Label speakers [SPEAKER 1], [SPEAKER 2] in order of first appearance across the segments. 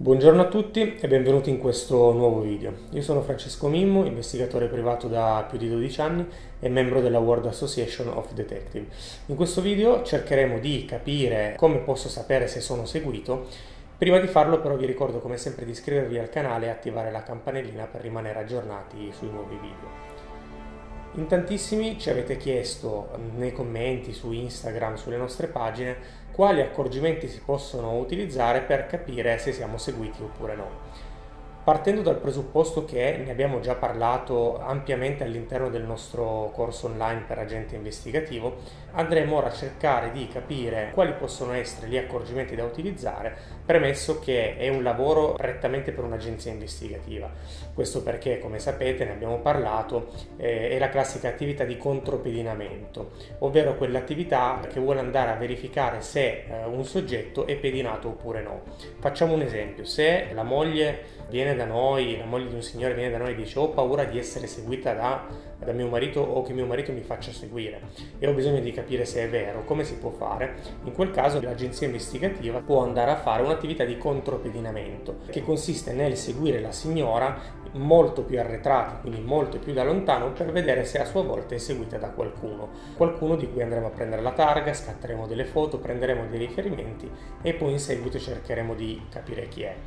[SPEAKER 1] Buongiorno a tutti e benvenuti in questo nuovo video. Io sono Francesco Mimmo, investigatore privato da più di 12 anni e membro della World Association of Detective. In questo video cercheremo di capire come posso sapere se sono seguito. Prima di farlo però vi ricordo come sempre di iscrivervi al canale e attivare la campanellina per rimanere aggiornati sui nuovi video. In tantissimi ci avete chiesto nei commenti su Instagram, sulle nostre pagine, quali accorgimenti si possono utilizzare per capire se siamo seguiti oppure no. Partendo dal presupposto che ne abbiamo già parlato ampiamente all'interno del nostro corso online per agente investigativo, andremo ora a cercare di capire quali possono essere gli accorgimenti da utilizzare, premesso che è un lavoro prettamente per un'agenzia investigativa. Questo perché, come sapete, ne abbiamo parlato, è la classica attività di contropedinamento, ovvero quell'attività che vuole andare a verificare se un soggetto è pedinato oppure no. Facciamo un esempio: se la moglie viene da noi, la moglie di un signore viene da noi e dice: ho paura di essere seguita da mio marito o che mio marito mi faccia seguire e ho bisogno di capire se è vero, come si può fare? In quel caso l'agenzia investigativa può andare a fare un'attività di contropedinamento che consiste nel seguire la signora molto più arretrati, quindi molto più da lontano, per vedere se a sua volta è seguita da qualcuno di cui andremo a prendere la targa, scatteremo delle foto, prenderemo dei riferimenti e poi in seguito cercheremo di capire chi è.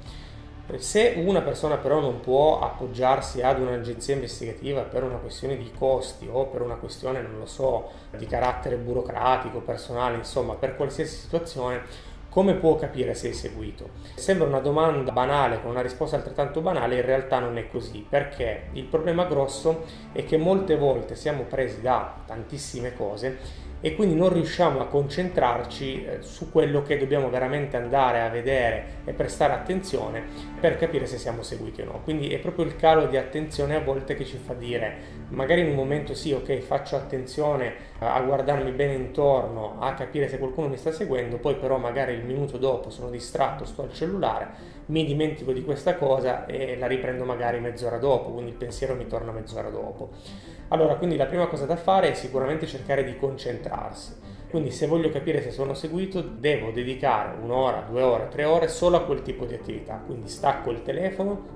[SPEAKER 1] Se una persona però non può appoggiarsi ad un'agenzia investigativa per una questione di costi o per una questione, non lo so, di carattere burocratico, personale, insomma, per qualsiasi situazione, come può capire se è seguito? Sembra una domanda banale con una risposta altrettanto banale, in realtà non è così, perché il problema grosso è che molte volte siamo presi da tantissime cose e quindi non riusciamo a concentrarci su quello che dobbiamo veramente andare a vedere e prestare attenzione per capire se siamo seguiti o no. Quindi è proprio il calo di attenzione a volte che ci fa dire, magari in un momento sì, ok, faccio attenzione a guardarmi bene intorno, a capire se qualcuno mi sta seguendo, poi però magari il minuto dopo sono distratto, sto al cellulare, mi dimentico di questa cosa e la riprendo magari mezz'ora dopo, quindi il pensiero mi torna mezz'ora dopo. Allora, quindi la prima cosa da fare è sicuramente cercare di concentrarsi. Quindi se voglio capire se sono seguito, devo dedicare 1 ora, 2 ore, 3 ore solo a quel tipo di attività. Quindi stacco il telefono,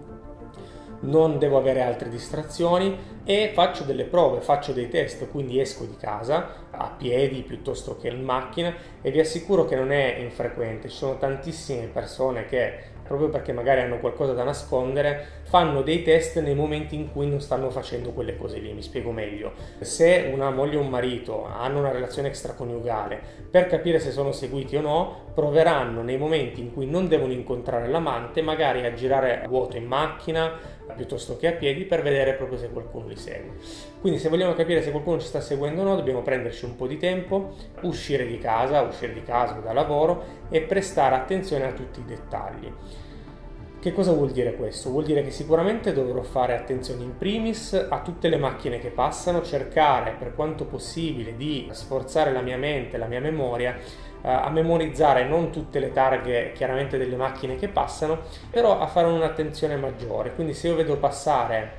[SPEAKER 1] non devo avere altre distrazioni e faccio delle prove, faccio dei test, quindi esco di casa a piedi piuttosto che in macchina e vi assicuro che non è infrequente. Ci sono tantissime persone che, proprio perché magari hanno qualcosa da nascondere, fanno dei test nei momenti in cui non stanno facendo quelle cose lì. Mi spiego meglio: se una moglie o un marito hanno una relazione extraconiugale, per capire se sono seguiti o no, proveranno nei momenti in cui non devono incontrare l'amante magari a girare a vuoto in macchina piuttosto che a piedi per vedere proprio se qualcuno li segue. Quindi se vogliamo capire se qualcuno ci sta seguendo o no, dobbiamo prenderci un po' di tempo, uscire di casa o da lavoro e prestare attenzione a tutti i dettagli. Che cosa vuol dire questo? Vuol dire che sicuramente dovrò fare attenzione in primis a tutte le macchine che passano, cercare per quanto possibile di sforzare la mia mente, la mia memoria, a memorizzare non tutte le targhe chiaramente delle macchine che passano, però a fare un'attenzione maggiore. Quindi se io vedo passare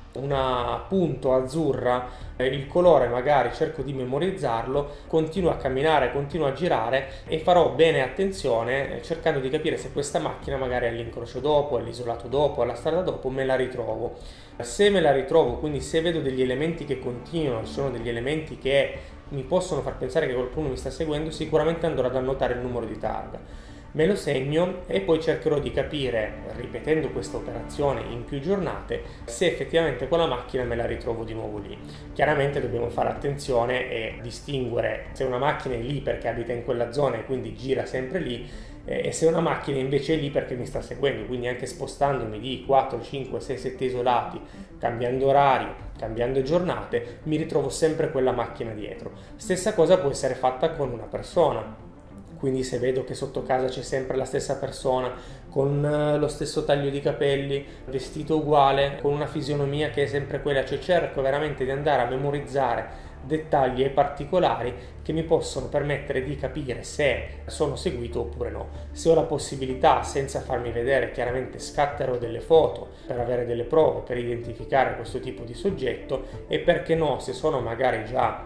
[SPEAKER 1] una punto azzurra, il colore magari cerco di memorizzarlo, continuo a camminare, continuo a girare e farò bene attenzione cercando di capire se questa macchina magari all'incrocio dopo, all'isolato dopo, alla strada dopo me la ritrovo. Se me la ritrovo, quindi se vedo degli elementi che continuano, ci sono degli elementi che mi possono far pensare che qualcuno mi sta seguendo, sicuramente andrò ad annotare il numero di targa. Me lo segno e poi cercherò di capire, ripetendo questa operazione in più giornate, se effettivamente quella macchina me la ritrovo di nuovo lì. Chiaramente dobbiamo fare attenzione e distinguere se una macchina è lì perché abita in quella zona e quindi gira sempre lì, e se una macchina invece è lì perché mi sta seguendo, quindi anche spostandomi di 4, 5, 6, 7 isolati, cambiando orario, cambiando giornate, mi ritrovo sempre quella macchina dietro. Stessa cosa può essere fatta con una persona. Quindi se vedo che sotto casa c'è sempre la stessa persona, con lo stesso taglio di capelli, vestito uguale, con una fisionomia che è sempre quella, cioè cerco veramente di andare a memorizzare dettagli e particolari che mi possono permettere di capire se sono seguito oppure no. Se ho la possibilità, senza farmi vedere, chiaramente scatterò delle foto per avere delle prove, per identificare questo tipo di soggetto, e perché no, se sono magari già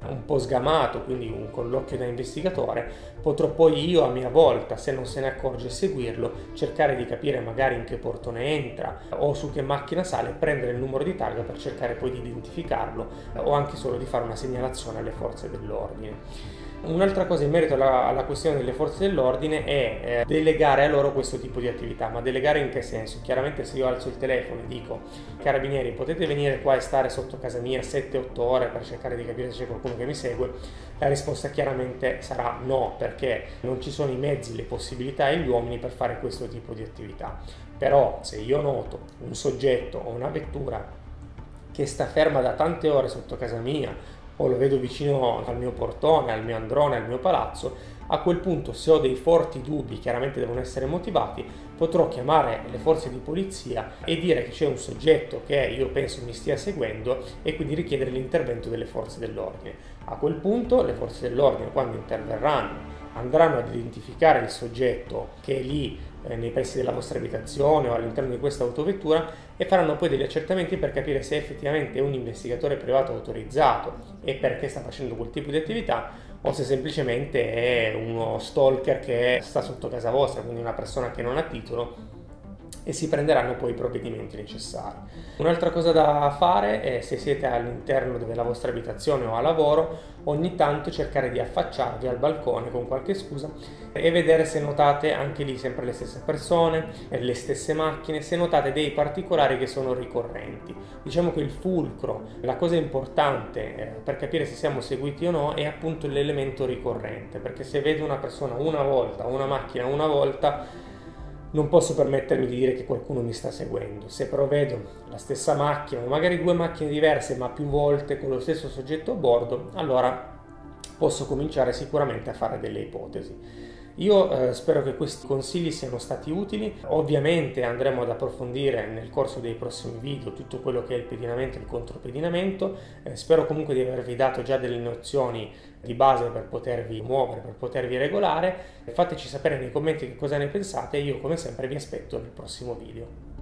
[SPEAKER 1] un po' sgamato, quindi con l'occhio da investigatore, potrò poi io a mia volta, se non se ne accorge, seguirlo, cercare di capire magari in che portone entra o su che macchina sale, prendere il numero di targa per cercare poi di identificarlo o anche solo di fare una segnalazione alle forze dell'ordine. Un'altra cosa in merito alla questione delle forze dell'ordine è delegare a loro questo tipo di attività, ma delegare in che senso? Chiaramente se io alzo il telefono e dico carabinieri potete venire qua e stare sotto casa mia 7-8 ore per cercare di capire se c'è qualcuno che mi segue, la risposta chiaramente sarà no, perché non ci sono i mezzi, le possibilità e gli uomini per fare questo tipo di attività. Però se io noto un soggetto o una vettura che sta ferma da tante ore sotto casa mia o lo vedo vicino al mio portone, al mio androne, al mio palazzo, a quel punto, se ho dei forti dubbi, chiaramente devono essere motivati, potrò chiamare le forze di polizia e dire che c'è un soggetto che io penso mi stia seguendo e quindi richiedere l'intervento delle forze dell'ordine. A quel punto le forze dell'ordine, quando interverranno, andranno ad identificare il soggetto che è lì nei pressi della vostra abitazione o all'interno di questa autovettura e faranno poi degli accertamenti per capire se effettivamente è un investigatore privato autorizzato e perché sta facendo quel tipo di attività o se semplicemente è uno stalker che sta sotto casa vostra, quindi una persona che non ha titolo, e si prenderanno poi i provvedimenti necessari. Un'altra cosa da fare è, se siete all'interno della vostra abitazione o a lavoro, ogni tanto cercare di affacciarvi al balcone con qualche scusa e vedere se notate anche lì sempre le stesse persone, le stesse macchine, se notate dei particolari che sono ricorrenti. Diciamo che il fulcro, la cosa importante per capire se siamo seguiti o no è appunto l'elemento ricorrente, perché se vedo una persona una volta, una macchina una volta, non posso permettermi di dire che qualcuno mi sta seguendo. Se però vedo la stessa macchina o magari due macchine diverse ma più volte con lo stesso soggetto a bordo, allora posso cominciare sicuramente a fare delle ipotesi. Io spero che questi consigli siano stati utili. Ovviamente andremo ad approfondire nel corso dei prossimi video tutto quello che è il pedinamento e il contropedinamento. Spero comunque di avervi dato già delle nozioni di base per potervi muovere, per potervi regolare. Fateci sapere nei commenti che cosa ne pensate e io come sempre vi aspetto nel prossimo video.